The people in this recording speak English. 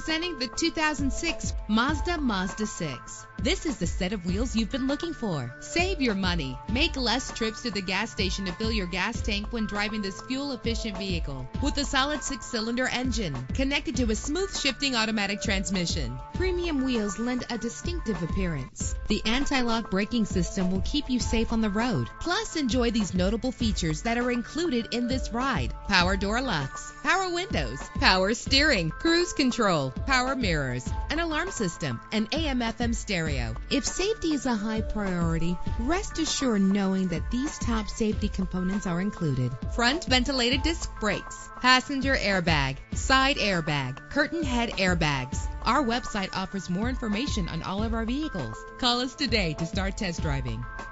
Presenting the 2006 Mazda 6. This is the set of wheels you've been looking for. Save your money. Make less trips to the gas station to fill your gas tank when driving this fuel-efficient vehicle. With a solid 6-cylinder engine connected to a smooth shifting automatic transmission. Premium wheels lend a distinctive appearance. The anti-lock braking system will keep you safe on the road. Plus, enjoy these notable features that are included in this ride. Power door locks, power windows, power steering, cruise control, power mirrors, an alarm system, and AM/FM stereo. If safety is a high priority, rest assured knowing that these top safety components are included. Front ventilated disc brakes, passenger airbag, side airbag, curtain head airbags. Our website offers more information on all of our vehicles. Call us today to start test driving.